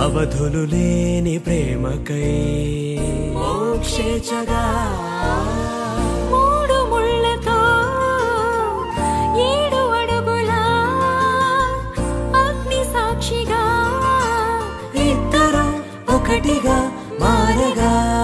అవధులు లేని ప్రేమకై మోక్షేచగా మూడు ముళ్ళతో 7 అడుగుల అగ్ని సాక్షిగా ఇద్దరు ఒకటిగా మారగా